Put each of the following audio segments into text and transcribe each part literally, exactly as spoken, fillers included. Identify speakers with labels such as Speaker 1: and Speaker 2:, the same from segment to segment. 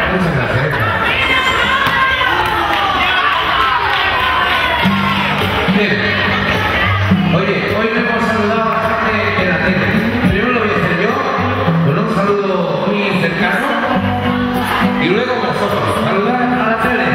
Speaker 1: Muchas gracias. Bien. Oye, hoy le hemos saludado a la gente de la tele. Primero lo voy a hacer yo, con un saludo muy cercano, y luego vosotros. Saludar a la tele.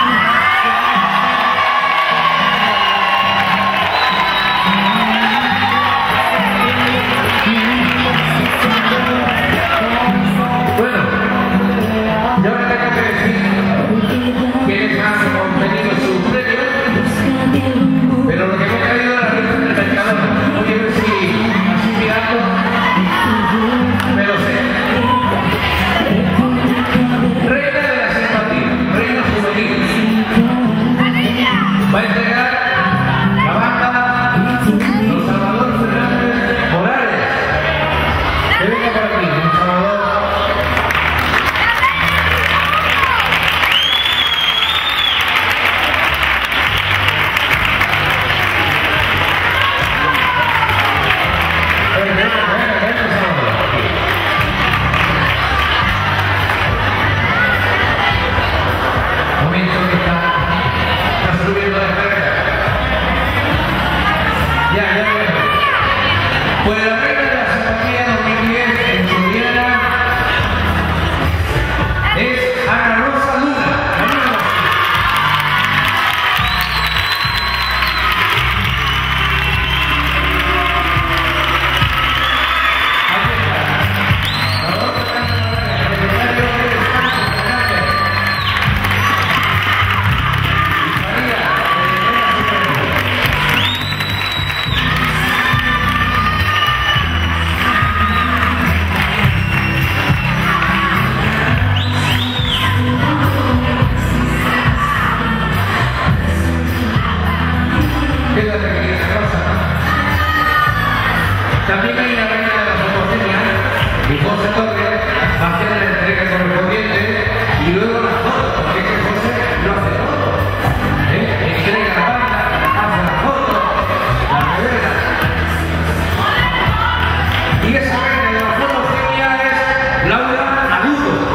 Speaker 1: También hay una reina de la fotogenia, y José Torres va a hacer la entrega correspondiente y luego las fotos, porque es que José lo hace todo. ¿Eh? Entrega la banda, hace las fotos, las revela. Y esa reina de la fotogenia es Laura Agudo.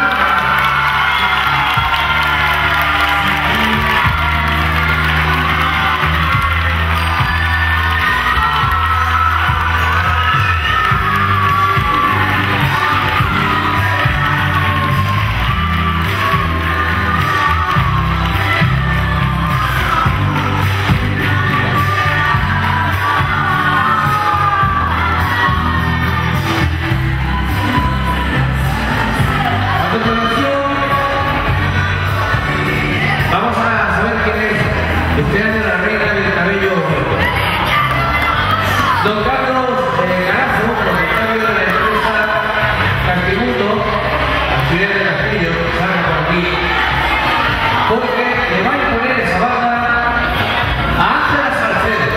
Speaker 1: Este año la reina del cabello corto. Don Carlos eh, Carazo, propietario de la empresa Castimundo, alquiler de Castillo, salga por aquí, porque le van a poner esa banda a Ángela Salcedo.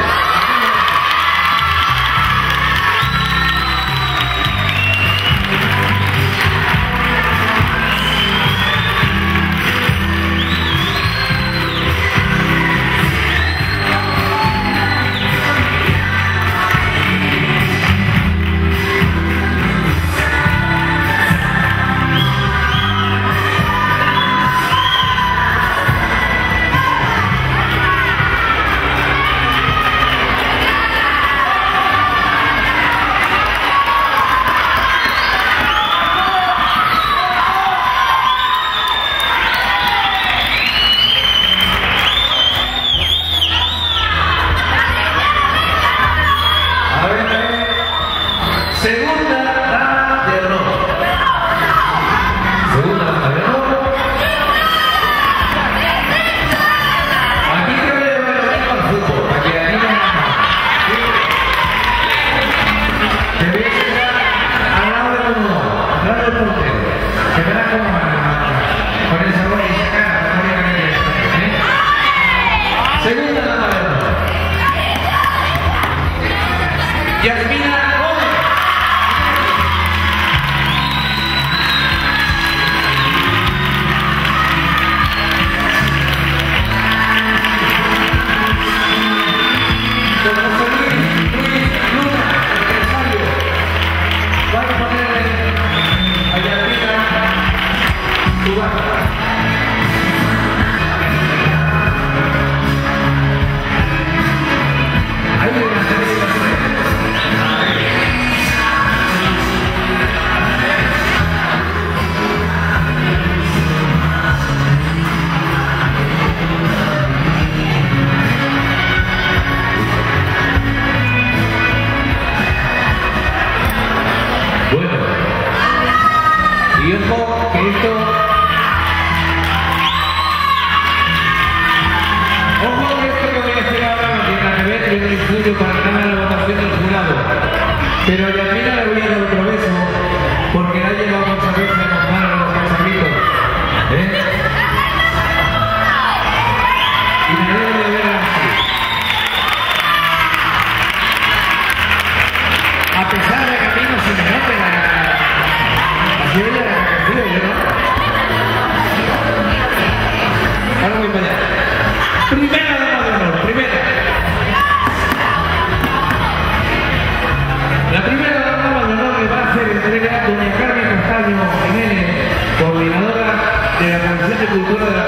Speaker 1: Segunda dama de honor. Segunda dama de honor. Aquí te voy a llevar el equipo al fútbol, para que animen a más. Te voy a llevar al lado del honor, al lado del portero. Que verás cómo van con el sabor y esa cara, que no voy a ganar esto. Segunda dama de honor. Yasmina. Vamos a ponerle a Yasmina esto... Ojo que esto que voy a hacer ahora no tiene nada que ver, yo no influyo para nada en la votación del jurado. Pero a Yasmina le voy a dar otro beso, porque la ha llevado muchas veces a comprar a los cacharritos. ¿Eh? Y me debo de ver así. A pesar de que a mí no se me note la... Así ella la que recibe, yo no. Ahora voy para allá. Primera dama de honor, primera. La primera dama de honor le va a hacer entrega a doña Carmen Castaño Jiménez, coordinadora de la Comisión de Cultura de la